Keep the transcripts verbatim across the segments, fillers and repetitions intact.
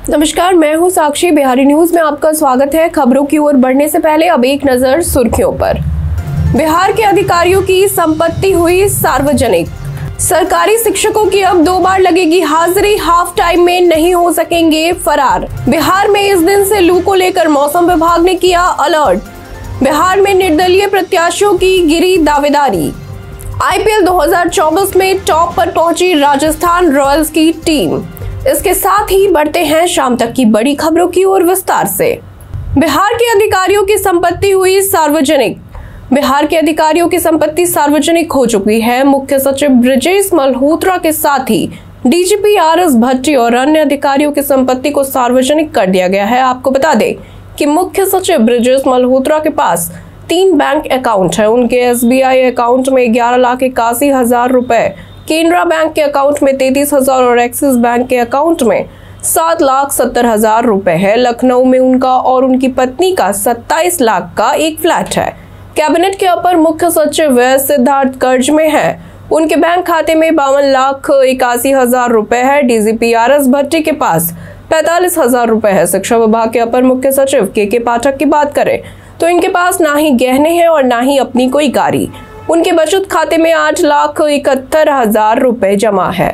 नमस्कार, मैं हूं साक्षी। बिहारी न्यूज में आपका स्वागत है। खबरों की ओर बढ़ने से पहले अब एक नजर सुर्खियों पर। बिहार के अधिकारियों की संपत्ति हुई सार्वजनिक। सरकारी शिक्षकों की अब दो बार लगेगी हाजिरी, हाफ टाइम में नहीं हो सकेंगे फरार। बिहार में इस दिन से लू को लेकर मौसम विभाग ने किया अलर्ट। बिहार में निर्दलीय प्रत्याशियों की गिरी दावेदारी। आईपीएल दो हज़ार चौबीस में टॉप पर पहुंची राजस्थान रॉयल्स की टीम। इसके साथ ही बढ़ते हैं शाम तक की बड़ी खबरों की ओर विस्तार से। बिहार के अधिकारियों की संपत्ति हुई सार्वजनिक। बिहार के अधिकारियों की संपत्ति सार्वजनिक हो चुकी है। मुख्य सचिव ब्रजेश मल्होत्रा के साथ ही डीजीपी आर एस भट्टी और अन्य अधिकारियों की संपत्ति को सार्वजनिक कर दिया गया है। आपको बता दें कि मुख्य सचिव ब्रजेश मल्होत्रा के पास तीन बैंक अकाउंट है। उनके एसबीआई अकाउंट में ग्यारह लाख इक्यासी हजार रुपए, केनरा बैंक के अकाउंट में तैतीस हजार और एक्सिस बैंक के अकाउंट में सात लाख सत्तर हजार रुपए है। लखनऊ में उनका और उनकी पत्नी का सत्ताईस लाख का एक फ्लैट है। कैबिनेट के अपर मुख्य सचिव सिद्धार्थ कर्ज में है। उनके बैंक खाते में बावन लाख इक्यासी हजार रुपए है। डीजीपी आर एस भट्टी के पास पैंतालीस हजार रुपए है। शिक्षा विभाग के अपर मुख्य सचिव के के पाठक की बात करें तो इनके पास ना ही गहने हैं और ना ही अपनी कोई गाड़ी। उनके बचत खाते में आठ लाख इकहत्तर हजार रुपए जमा है।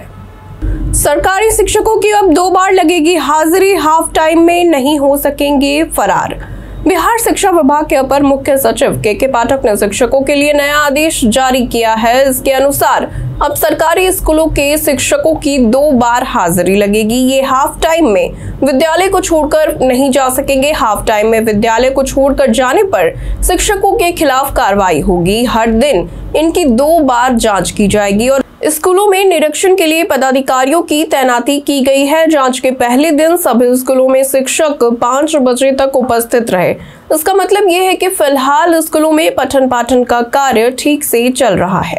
सरकारी शिक्षकों की अब दो बार लगेगी हाजिरी, हाफ टाइम में नहीं हो सकेंगे फरार। बिहार शिक्षा विभाग के अपर मुख्य सचिव के के पाठक ने शिक्षकों के लिए नया आदेश जारी किया है। इसके अनुसार अब सरकारी स्कूलों के शिक्षकों की दो बार हाजिरी लगेगी। ये हाफ टाइम में विद्यालय को छोड़कर नहीं जा सकेंगे। हाफ टाइम में विद्यालय को छोड़कर जाने पर शिक्षकों के खिलाफ कार्रवाई होगी। हर दिन इनकी दो बार जांच की जाएगी और स्कूलों में निरीक्षण के लिए पदाधिकारियों की तैनाती की गई है। जांच के पहले दिन सभी स्कूलों में शिक्षक पाँच बजे तक उपस्थित रहे। इसका मतलब यह है कि फिलहाल स्कूलों में पठन पाठन का कार्य ठीक से चल रहा है।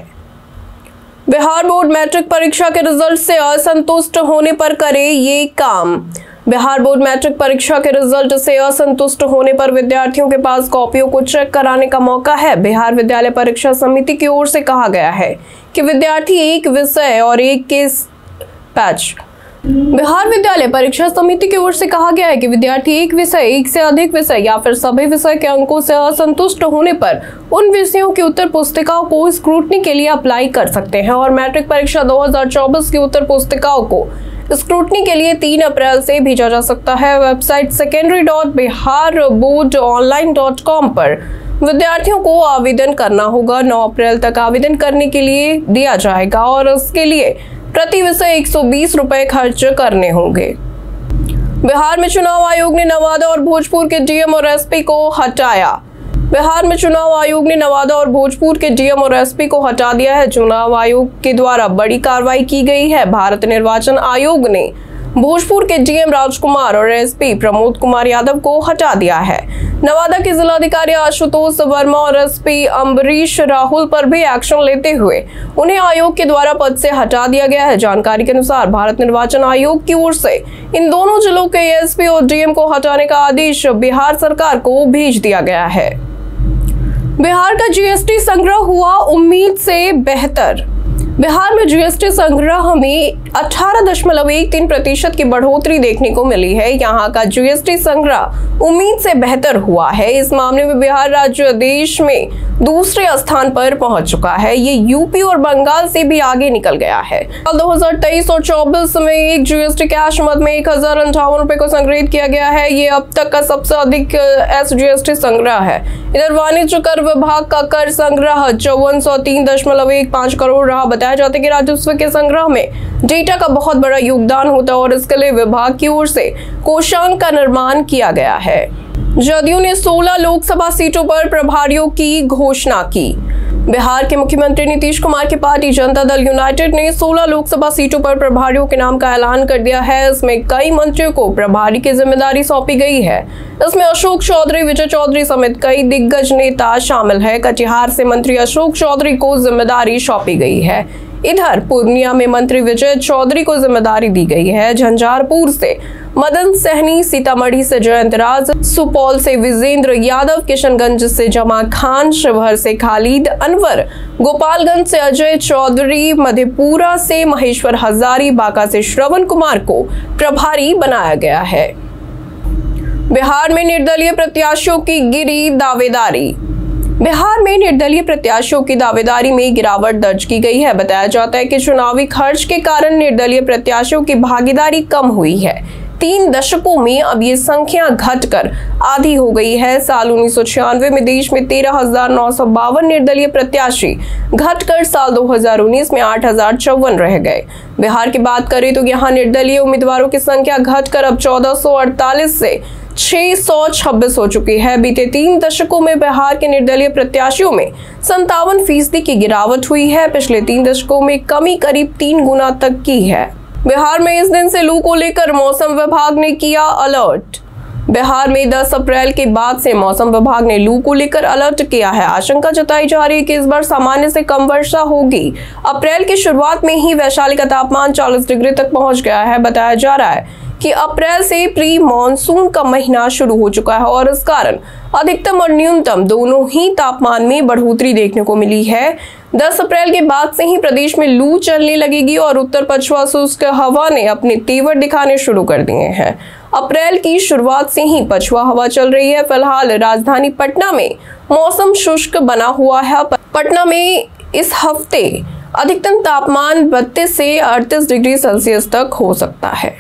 बिहार बोर्ड मैट्रिक परीक्षा के रिजल्ट से असंतुष्ट होने पर करे ये काम। बिहार बोर्ड मैट्रिक परीक्षा के रिजल्ट से असंतुष्ट होने पर विद्यार्थियों के पास कॉपियों को चेक कराने का मौका है। बिहार विद्यालय परीक्षा समिति की ओर से कहा गया है कि विद्यार्थी एक विषय और एक के पैच बिहार विद्यालय परीक्षा समिति की ओर से कहा गया है कि विद्यार्थी एक विषय, एक से अधिक विषय या फिर सभी विषय के अंकों से असंतुष्ट होने पर उन विषयों की उत्तर पुस्तिकाओं को स्क्रूटनी के लिए अप्लाई कर सकते हैं और मैट्रिक परीक्षा दो हज़ार चौबीस की उत्तर पुस्तिकाओं को स्क्रूटनी के लिए तीन अप्रैल से भेजा जा सकता है। Website secondary dot Bihar board online dot com पर विद्यार्थियों को आवेदन करना होगा। नौ अप्रैल तक आवेदन करने के लिए दिया जाएगा और इसके लिए प्रति विषय एक सौ बीस रुपए खर्च करने होंगे। बिहार में चुनाव आयोग ने नवादा और भोजपुर के डीएम और एसपी को हटाया। बिहार में चुनाव आयोग ने नवादा और भोजपुर के डीएम और एसपी को हटा दिया है। चुनाव आयोग के द्वारा बड़ी कार्रवाई की गई है। भारत निर्वाचन आयोग ने भोजपुर के डीएम राजकुमार और एसपी प्रमोद कुमार यादव को हटा दिया है। नवादा के जिलाधिकारी आशुतोष वर्मा और एसपी अम्बरीश राहुल पर भी एक्शन लेते हुए उन्हें आयोग के द्वारा पद से हटा दिया गया है। जानकारी के अनुसार भारत निर्वाचन आयोग की ओर से इन दोनों जिलों के एसपी और डीएम को हटाने का आदेश बिहार सरकार को भेज दिया गया है। बिहार का जीएसटी संग्रह हुआ उम्मीद से बेहतर। बिहार में जीएसटी संग्रह में अठारह दशमलव एक तीन प्रतिशत की बढ़ोतरी देखने को मिली है। यहाँ का जीएसटी संग्रह उम्मीद से बेहतर हुआ है। इस मामले में बिहार राज्य देश में दूसरे स्थान पर पहुंच चुका है। ये यूपी और बंगाल से भी आगे निकल गया है। साल दो हज़ार तेईस और चौबीस में एक जीएसटी कैश मद में एक हजार अंठावन रुपए को संग्रहित किया गया है। ये अब तक का सबसे अधिक एसजीएसटी संग्रह है। इधर वाणिज्य कर विभाग का कर संग्रह चौवन सौ तीन दशमलव एक पांच करोड़ रहा। बताया जाता है कि राजस्व के संग्रह में डेटा का बहुत बड़ा योगदान होता है और इसके लिए विभाग की ओर से कोषांग का निर्माण किया गया है। जदयू ने सोलह लोकसभा सीटों पर प्रभारियों की घोषणा की। बिहार के मुख्यमंत्री नीतीश कुमार की पार्टी जनता दल यूनाइटेड ने सोलह लोकसभा सीटों पर प्रभारियों के नाम का ऐलान कर दिया है। इसमें कई मंत्रियों को प्रभारी की जिम्मेदारी सौंपी गई है। इसमें अशोक चौधरी, विजय चौधरी समेत कई दिग्गज नेता शामिल है। कटिहार से मंत्री अशोक चौधरी को जिम्मेदारी सौंपी गई है। इधर पूर्णिया में मंत्री विजय चौधरी को जिम्मेदारी दी गई है। झंझारपुर से मदन सहनी, सीतामढ़ी से जयंत राज, सुपौल से विजेंद्र यादव, किशनगंज से जमा खान, शिवहर से खालिद अनवर, गोपालगंज से अजय चौधरी, मधेपुरा से महेश्वर हजारी, बांका से श्रवण कुमार को प्रभारी बनाया गया है। बिहार में निर्दलीय प्रत्याशियों की गिरी दावेदारी। बिहार में निर्दलीय प्रत्याशियों की दावेदारी में गिरावट दर्ज की गई है। बताया जाता है कि चुनावी खर्च के कारण निर्दलीय प्रत्याशियों की भागीदारी कम हुई है। तीन दशकों में अब ये संख्या घटकर आधी हो गई है। साल उन्नीस सौ छियानवे में देश में तेरह हजार नौ सौ बावन निर्दलीय प्रत्याशी घटकर साल दो हजार उन्नीस में आठ हजार चौवन रह गए। बिहार की बात करें तो यहाँ निर्दलीय उम्मीदवारों की संख्या घटकर अब चौदह सौ अड़तालीस से छह सौ छब्बीस हो चुकी है। बीते तीन दशकों में बिहार के निर्दलीय प्रत्याशियों में संतावन फीसदी की गिरावट हुई है। पिछले तीन दशकों में कमी करीब तीन गुना तक की है। बिहार में इस दिन से लू को लेकर मौसम विभाग ने किया अलर्ट। बिहार में दस अप्रैल के बाद से मौसम विभाग ने लू को लेकर अलर्ट किया है। आशंका जताई जा रही है कि इस बार सामान्य से कम वर्षा होगी। अप्रैल की शुरुआत में ही वैशाली का तापमान चालीस डिग्री तक पहुंच गया है। बताया जा रहा है कि अप्रैल से प्री मॉनसून का महीना शुरू हो चुका है और इस कारण अधिकतम और न्यूनतम दोनों ही तापमान में बढ़ोतरी देखने को मिली है। दस अप्रैल के बाद से ही प्रदेश में लू चलने लगेगी और उत्तर पछुआ शुष्क हवा ने अपने तेवर दिखाने शुरू कर दिए हैं। अप्रैल की शुरुआत से ही पछुआ हवा चल रही है। फिलहाल राजधानी पटना में मौसम शुष्क बना हुआ है। पटना में इस हफ्ते अधिकतम तापमान बत्तीस से अड़तीस डिग्री सेल्सियस तक हो सकता है।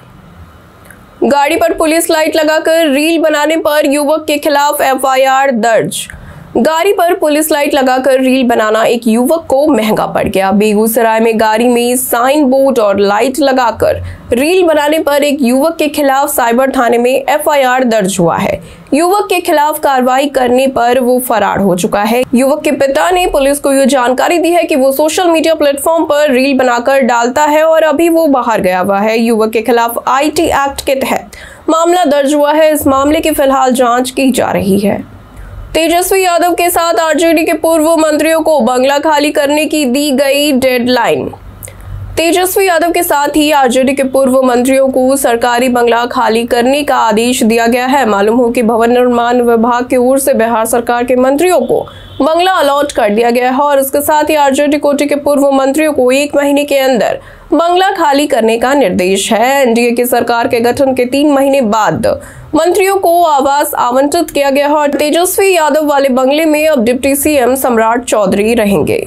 गाड़ी पर पुलिस लाइट लगाकर रील बनाने पर युवक के खिलाफ एफ आई आर दर्ज। गाड़ी पर पुलिस लाइट लगाकर रील बनाना एक युवक को महंगा पड़ गया। बेगूसराय में गाड़ी में साइन बोर्ड और लाइट लगाकर रील बनाने पर एक युवक के खिलाफ साइबर थाने में एफ आई आर दर्ज हुआ है। युवक के खिलाफ कार्रवाई करने पर वो फरार हो चुका है। युवक के पिता ने पुलिस को ये जानकारी दी है कि वो सोशल मीडिया प्लेटफॉर्म पर रील बनाकर डालता है और अभी वो बाहर गया हुआ है। युवक के खिलाफ आई टी एक्ट के तहत मामला दर्ज हुआ है। इस मामले की फिलहाल जाँच की जा रही है। तेजस्वी यादव के साथ आर जे डी के पूर्व मंत्रियों को बंगला खाली करने की दी गई डेडलाइन। तेजस्वी यादव के साथ ही आर जे डी के पूर्व मंत्रियों को सरकारी बंगला खाली करने का आदेश दिया गया है। मालूम हो कि भवन निर्माण विभाग की ओर से बिहार सरकार के मंत्रियों को बंगला अलॉट कर दिया गया है और इसके साथ ही आर जे डी कोटे के पूर्व मंत्रियों को एक महीने के अंदर बंगला खाली करने का निर्देश है। एन डी ए की सरकार के गठन के तीन महीने बाद मंत्रियों को आवास आवंटित किया गया है और तेजस्वी यादव वाले बंगले में अब डिप्टी सी एम सम्राट चौधरी रहेंगे।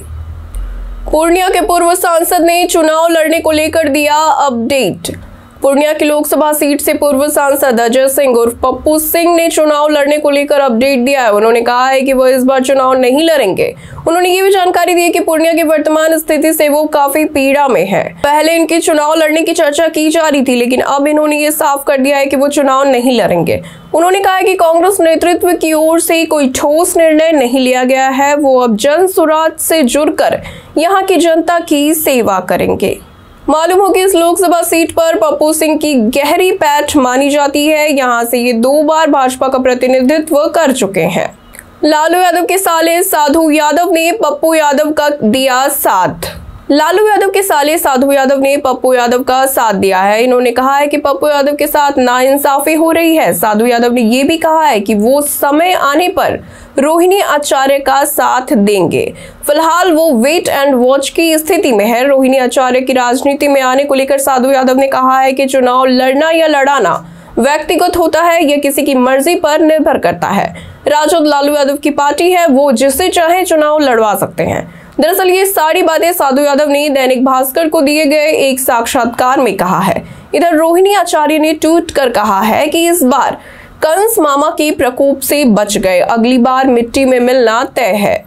पूर्णिया के पूर्व सांसद ने चुनाव लड़ने को लेकर दिया अपडेट। पूर्णिया की लोकसभा सीट से पूर्व सांसद अजय सिंह उर्फ पप्पू सिंह ने चुनाव लड़ने को लेकर अपडेट दिया है। उन्होंने कहा है कि वो इस बार चुनाव नहीं लड़ेंगे। उन्होंने ये भी जानकारी दी है कि पूर्णिया की वर्तमान स्थिति से वो काफी पीड़ा में है। पहले इनके चुनाव लड़ने की चर्चा की जा रही थी, लेकिन अब इन्होंने ये साफ कर दिया है कि वो चुनाव नहीं लड़ेंगे। उन्होंने कहा है कि कांग्रेस नेतृत्व की ओर से कोई ठोस निर्णय नहीं लिया गया है। वो अब जन सुराज से जुड़कर यहाँ की जनता की सेवा करेंगे। मालूम हो कि इस लोकसभा सीट पर पप्पू सिंह की गहरी पैठ मानी जाती है। यहां से ये दो बार भाजपा का प्रतिनिधित्व कर चुके हैं। लालू यादव के साले साधु यादव ने पप्पू यादव का दिया साथ। लालू यादव के साले साधु यादव ने पप्पू यादव का साथ दिया है। इन्होंने कहा है कि पप्पू यादव के साथ नाइंसाफी हो रही है। साधु यादव ने ये भी कहा है कि वो समय आने पर रोहिणी आचार्य का साथ देंगे। फिलहाल वो वेट एंड वॉच की स्थिति में है। रोहिणी आचार्य की राजनीति में आने को लेकर साधु यादव ने कहा है कि चुनाव लड़ना या लड़ाना व्यक्तिगत होता है, यह किसी की मर्जी पर निर्भर करता है। राजद लालू यादव की पार्टी है, वो जिससे चाहे चुनाव लड़वा सकते हैं। दरअसल ये सारी बातें साधु यादव ने दैनिक भास्कर को दिए गए एक साक्षात्कार में कहा है। इधर रोहिणी आचार्य ने ट्वीट कर कहा है कि इस बार कंस मामा के प्रकोप से बच गए, अगली बार मिट्टी में मिलना तय है।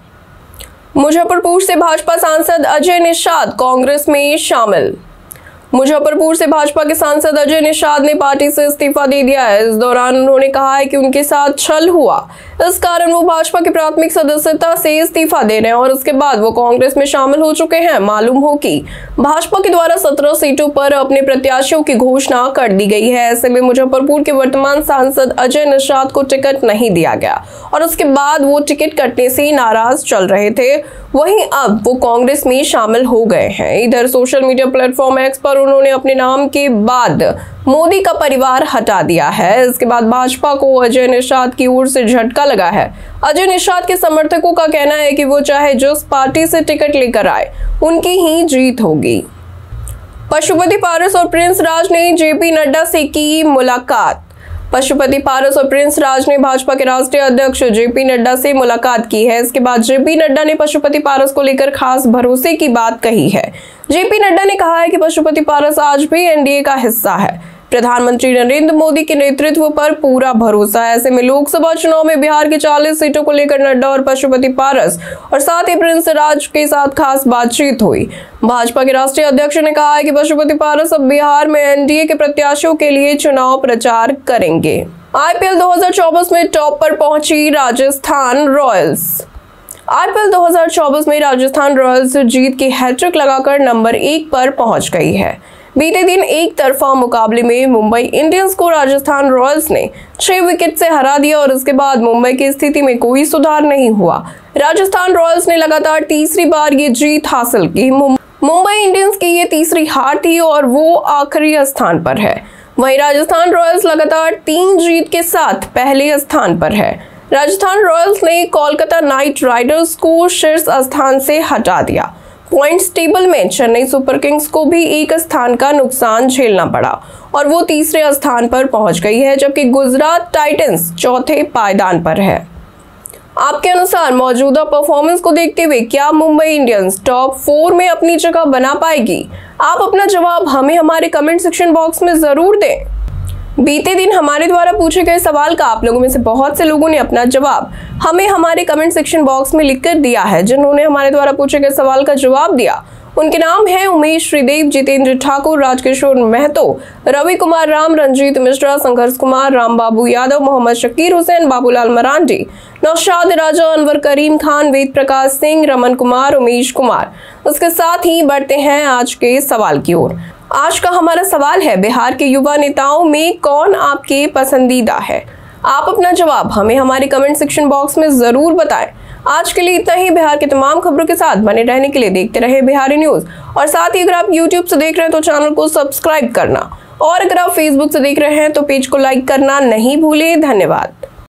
मुजफ्फरपुर से भाजपा सांसद अजय निषाद कांग्रेस में शामिल। मुजफ्फरपुर से भाजपा के सांसद अजय निषाद ने पार्टी से इस्तीफा दे दिया है। इस दौरान उन्होंने कहा है कि उनके साथ छल हुआ, इस कारण वो भाजपा की प्राथमिक सदस्यता से इस्तीफा दे रहे हैं और उसके बाद वो कांग्रेस में शामिल हो चुके हैं। मालूम हो कि भाजपा के द्वारा सत्रह सीटों पर अपने प्रत्याशियों की घोषणा कर दी गई है। ऐसे में मुजफ्फरपुर के वर्तमान सांसद अजय निषाद को टिकट नहीं दिया गया और उसके बाद वो टिकट कटने से नाराज चल रहे थे। वहीं अब वो कांग्रेस में शामिल हो गए हैं। इधर सोशल मीडिया प्लेटफॉर्म एक्स पर उन्होंने अपने नाम के बाद मोदी का परिवार हटा दिया है। इसके बाद भाजपा को अजय निषाद की ओर से झटका लगा है। अजय निषाद के समर्थकों का कहना है कि वो चाहे जिस पार्टी से टिकट लेकर आए उनकी ही जीत होगी। पशुपति पारस और प्रिंस राज ने जेपी नड्डा से की मुलाकात। पशुपति पारस और प्रिंस राज ने भाजपा के राष्ट्रीय अध्यक्ष जेपी नड्डा से मुलाकात की है। इसके बाद जेपी नड्डा ने पशुपति पारस को लेकर खास भरोसे की बात कही है। जेपी नड्डा ने कहा है कि पशुपति पारस आज भी एनडीए का हिस्सा है। प्रधानमंत्री नरेंद्र मोदी के नेतृत्व पर पूरा भरोसा है। ऐसे में लोकसभा चुनाव में बिहार की चालीस सीटों को लेकर नड्डा और पशुपति पारस और साथ ही प्रिंस राज के साथ खास बातचीत हुई। भाजपा के राष्ट्रीय अध्यक्ष ने कहा है कि पशुपति पारस अब बिहार में एनडीए के प्रत्याशियों के लिए चुनाव प्रचार करेंगे। आईपीएल दो हज़ार चौबीस में टॉप पर पहुंची राजस्थान रॉयल्स। आईपीएल दो हज़ार चौबीस में राजस्थान रॉयल्स जीत की हैट्रिक लगाकर नंबर एक पर पहुंच गई है। बीते दिन एक तरफा मुकाबले में मुंबई इंडियंस को राजस्थान रॉयल्स ने छह विकेट से हरा दिया और इसके बाद मुंबई की स्थिति में कोई सुधार नहीं हुआ। राजस्थान रॉयल्स ने लगातार तीसरी बार ये जीत हासिल की। मुंबई इंडियंस की ये तीसरी हार थी और वो आखिरी स्थान पर है। वहीं राजस्थान रॉयल्स लगातार तीन जीत के साथ पहले स्थान पर है। राजस्थान रॉयल्स ने कोलकाता नाइट राइडर्स को शीर्ष स्थान से हटा दिया। पॉइंट्स टेबल में चेन्नई सुपर किंग्स को भी एक स्थान का नुकसान झेलना पड़ा और वो तीसरे स्थान पर पहुंच गई है, जबकि गुजरात टाइटंस चौथे पायदान पर है। आपके अनुसार मौजूदा परफॉर्मेंस को देखते हुए क्या मुंबई इंडियंस टॉप फोर में अपनी जगह बना पाएगी? आप अपना जवाब हमें हमारे कमेंट सेक्शन बॉक्स में जरूर दें। बीते दिन हमारे द्वारा पूछे गए सवाल का आप लोगों में से बहुत से लोगों ने अपना जवाब हमें हमारे कमेंट सेक्शन बॉक्स में लिखकर दिया है। जिन्होंने हमारे द्वारा पूछे गए सवाल का जवाब दिया उनके नाम हैं उमेश श्रीदेव, जितेंद्र ठाकुर, राजकिशोर महतो, रवि कुमार राम, रंजीत मिश्रा, संघर्ष कुमार, राम बाबू यादव, मोहम्मद शकीर हुसैन, बाबूलाल मरांडी, नौशाद राजा, अनवर करीम खान, वेद प्रकाश सिंह, रमन कुमार, उमेश कुमार। उसके साथ ही बढ़ते हैं आज के सवाल की ओर। आज का हमारा सवाल है, बिहार के युवा नेताओं में कौन आपके पसंदीदा है? आप अपना जवाब हमें हमारे कमेंट सेक्शन बॉक्स में जरूर बताएं। आज के लिए इतना ही। बिहार के तमाम खबरों के साथ बने रहने के लिए देखते रहे बिहारी न्यूज और साथ ही अगर आप यूट्यूब से देख रहे हैं तो चैनल को सब्सक्राइब करना और अगर आप फेसबुक से देख रहे हैं तो पेज को लाइक करना नहीं भूलें। धन्यवाद।